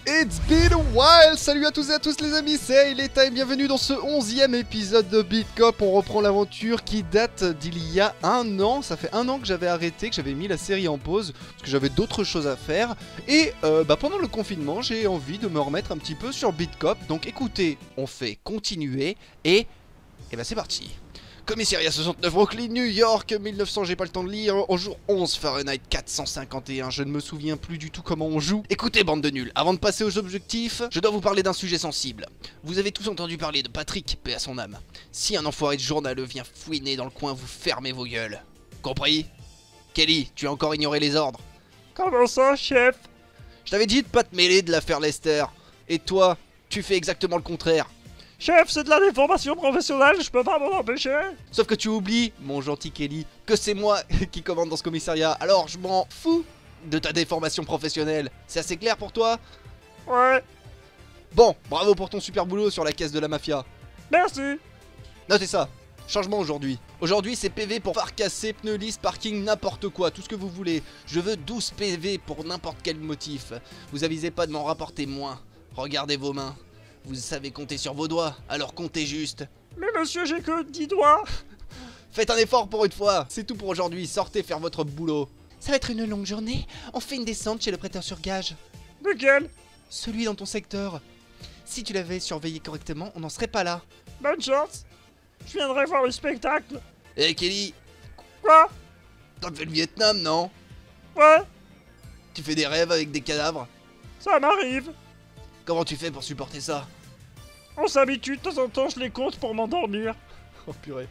It's been a while. Salut à tous et à tous les amis, c'est Eleta et bienvenue dans ce 11e épisode de Beat Cop. On reprend l'aventure qui date d'il y a un an. Ça fait un an que j'avais arrêté, que j'avais mis la série en pause parce que j'avais d'autres choses à faire. Et pendant le confinement, j'ai envie de me remettre un petit peu sur Beat Cop. Donc écoutez, on fait continuer et c'est parti. Commissariat 69 Brooklyn, New York, 1900, j'ai pas le temps de lire. Au jour 11, Fahrenheit 451, je ne me souviens plus du tout comment on joue. Écoutez, bande de nuls, avant de passer aux objectifs, je dois vous parler d'un sujet sensible. Vous avez tous entendu parler de Patrick, paix à son âme. Si un enfoiré de journaleux vient fouiner dans le coin, vous fermez vos gueules. Compris? Kelly, tu as encore ignoré les ordres. Comment ça, chef? Je t'avais dit de pas te mêler de l'affaire Lester. Et toi, tu fais exactement le contraire. Chef, c'est de la déformation professionnelle, je peux pas m'en empêcher. Sauf que tu oublies, mon gentil Kelly, que c'est moi qui commande dans ce commissariat. Alors je m'en fous de ta déformation professionnelle. C'est assez clair pour toi? Ouais, Bon, bravo pour ton super boulot sur la caisse de la mafia. merci. Notez ça. Changement aujourd'hui. Aujourd'hui c'est PV pour phare cassé, pneus lisses, parking, n'importe quoi, tout ce que vous voulez. Je veux 12 PV pour n'importe quel motif. Vous avisez pas de m'en rapporter moins. Regardez vos mains. Vous savez compter sur vos doigts, alors comptez juste. Mais monsieur, j'ai que 10 doigts. Faites un effort pour une fois. C'est tout pour aujourd'hui, sortez faire votre boulot. Ça va être une longue journée. On fait une descente chez le prêteur sur gage. Lequel? Celui dans ton secteur. Si tu l'avais surveillé correctement, on n'en serait pas là. Bonne chance. Je viendrai voir le spectacle. Eh Kelly, Quoi? t'as fait le Vietnam, non? Ouais, Tu fais des rêves avec des cadavres? ça m'arrive. Comment tu fais pour supporter ça? On s'habitue, de temps en temps, je les compte pour m'endormir. Oh purée.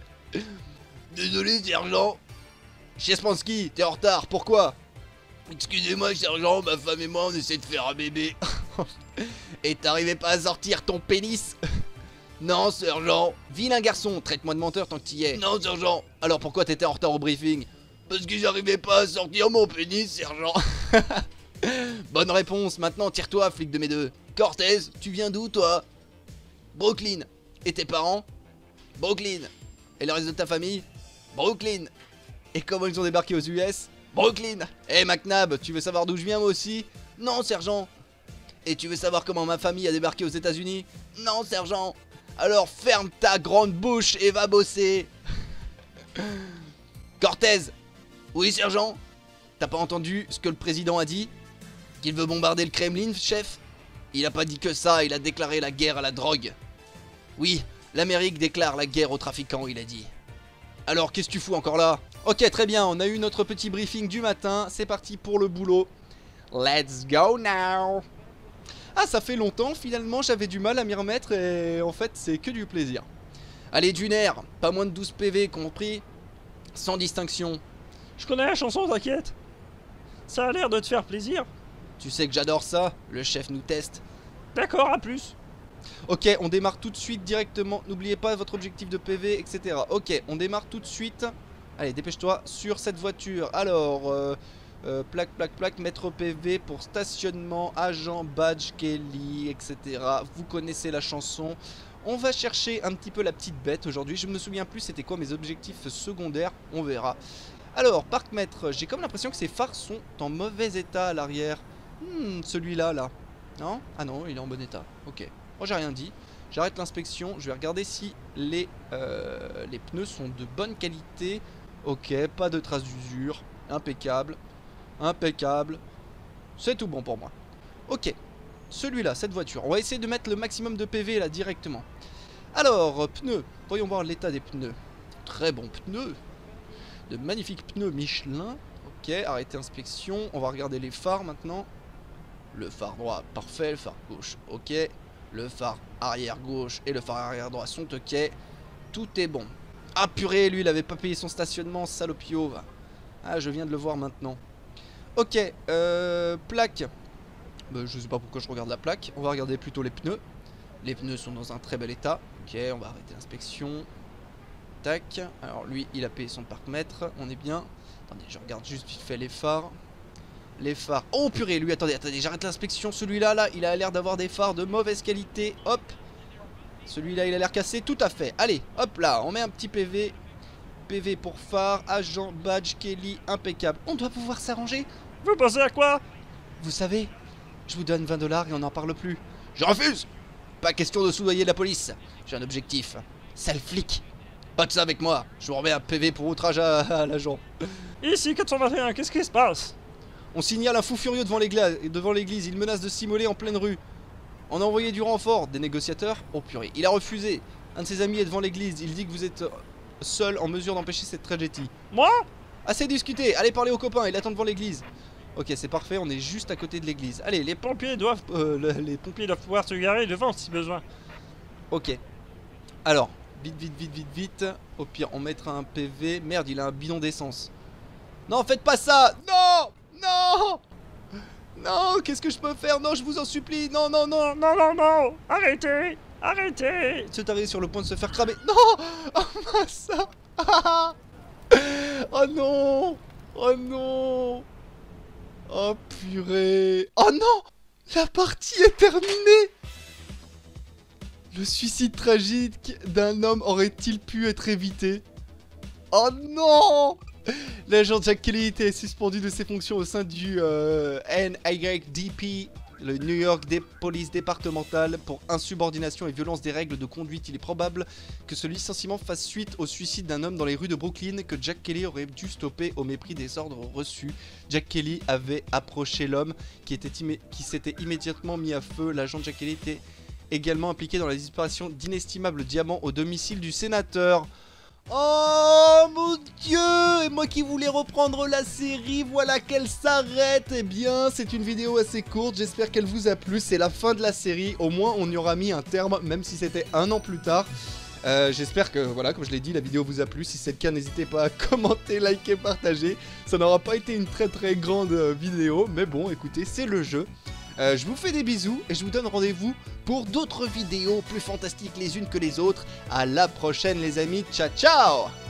Désolé, sergent. Chespansky, t'es en retard, pourquoi? Excusez-moi, sergent, ma femme et moi, on essaie de faire un bébé. Et t'arrivais pas à sortir ton pénis? Non, sergent. Vilain garçon, traite-moi de menteur tant que t'y es. Non, sergent. Alors pourquoi t'étais en retard au briefing? Parce que j'arrivais pas à sortir mon pénis, sergent. Bonne réponse, maintenant tire-toi, flic de mes deux. Cortez, tu viens d'où, toi? Brooklyn. Et tes parents? Brooklyn. Et le reste de ta famille? Brooklyn. Et comment ils ont débarqué aux US? Brooklyn. Eh McNabb, tu veux savoir d'où je viens moi aussi? Non, sergent. Et tu veux savoir comment ma famille a débarqué aux États-Unis? Non, sergent. Alors ferme ta grande bouche et va bosser. Cortez. Oui, sergent. T'as pas entendu ce que le président a dit? Qu'il veut bombarder le Kremlin, chef? Il a pas dit que ça, il a déclaré la guerre à la drogue. Oui, l'Amérique déclare la guerre aux trafiquants, il a dit. Alors, qu'est-ce que tu fous encore là? Ok, très bien, on a eu notre petit briefing du matin, c'est parti pour le boulot. Let's go now. Ah, ça fait longtemps, finalement, j'avais du mal à m'y remettre et en fait, c'est que du plaisir. Allez, Dunaire, pas moins de 12 PV, compris? Sans distinction. Je connais la chanson, t'inquiète. Ça a l'air de te faire plaisir. Tu sais que j'adore ça, le chef nous teste. D'accord, à plus. Ok, on démarre tout de suite directement. N'oubliez pas votre objectif de PV, etc. Ok, on démarre tout de suite. Allez, dépêche-toi sur cette voiture. Alors, plaque, mettre PV pour stationnement, agent, badge, Kelly, etc. Vous connaissez la chanson. On va chercher un petit peu la petite bête aujourd'hui. Je me souviens plus c'était quoi mes objectifs secondaires. On verra. Alors, parc-mètre, j'ai comme l'impression que ces phares sont en mauvais état à l'arrière. Celui-là, là. Non? Ah non, il est en bon état. Ok. Moi, j'ai rien dit. J'arrête l'inspection. Je vais regarder si les pneus sont de bonne qualité. Ok, pas de traces d'usure. Impeccable. Impeccable. C'est tout bon pour moi. Ok. Celui-là, cette voiture. On va essayer de mettre le maximum de PV là directement. Alors, pneus. Voyons voir l'état des pneus. Très bons pneus. De magnifiques pneus Michelin. Ok, arrêtez inspection. On va regarder les phares maintenant. Le phare droit, parfait. Le phare gauche, ok. Le phare arrière gauche et le phare arrière droit sont ok. Tout est bon. Ah purée, lui il avait pas payé son stationnement, salopio. Ah, je viens de le voir maintenant. Ok, plaque. Je sais pas pourquoi je regarde la plaque. On va regarder plutôt les pneus. Les pneus sont dans un très bel état. Ok, on va arrêter l'inspection. Tac. Alors lui, il a payé son parc-mètre. On est bien. Attendez, je regarde juste vite fait les phares. Les phares. Oh purée, lui, attendez, j'arrête l'inspection. Celui-là, là, il a l'air d'avoir des phares de mauvaise qualité. Hop. Celui-là, il a l'air cassé. Tout à fait. Allez, hop là, on met un petit PV. PV pour phare, agent, badge, Kelly, impeccable. On doit pouvoir s'arranger. Vous pensez à quoi? Vous savez, Je vous donne 20 $ et on n'en parle plus. Je refuse. Pas question de soudoyer la police. J'ai un objectif. Sale flic. Pas de ça avec moi. Je vous remets un PV pour outrage à l'agent. Ici 421, qu'est-ce qui se passe? On signale un fou furieux devant l'église. Il menace de s'immoler en pleine rue. On a envoyé du renfort. Des négociateurs? Oh purée. Il a refusé. Un de ses amis est devant l'église. Il dit que vous êtes seul en mesure d'empêcher cette tragédie. Moi? Assez discuté. Allez parler aux copains. Il attend devant l'église. Ok, c'est parfait. On est juste à côté de l'église. Allez, les Pompiers doivent, les pompiers doivent pouvoir se garer devant si besoin. Ok. Alors, vite. Au pire, on mettra un PV. Merde, il a un bidon d'essence. Non, faites pas ça. Non. Non. Non, qu'est-ce que je peux faire? Non, je vous en supplie. Non. Non. Arrêtez. Arrêtez. Ce taré est sur le point de se faire cramer. Non. Oh mince. Oh non. Oh non. Oh purée. Oh non. La partie est terminée. Le suicide tragique d'un homme aurait-il pu être évité? Oh non. L'agent Jack Kelly était suspendu de ses fonctions au sein du NYDP, le New York Police départementale, pour insubordination et violence des règles de conduite. Il est probable que ce licenciement fasse suite au suicide d'un homme dans les rues de Brooklyn que Jack Kelly aurait dû stopper au mépris des ordres reçus. Jack Kelly avait approché l'homme qui s'était immédiatement mis à feu. L'agent Jack Kelly était également impliqué dans la disparition d'inestimables diamants au domicile du sénateur. Oh mon Dieu! Et moi qui voulais reprendre la série, voilà qu'elle s'arrête. Eh bien, c'est une vidéo assez courte, j'espère qu'elle vous a plu. C'est la fin de la série, au moins on y aura mis un terme, même si c'était 1 an plus tard. J'espère que, voilà, comme je l'ai dit, la vidéo vous a plu. Si c'est le cas, n'hésitez pas à commenter, liker, partager. Ça n'aura pas été une très grande vidéo, mais bon, écoutez, c'est le jeu. Je vous fais des bisous et je vous donne rendez-vous pour d'autres vidéos plus fantastiques les unes que les autres. À la prochaine les amis, ciao ciao!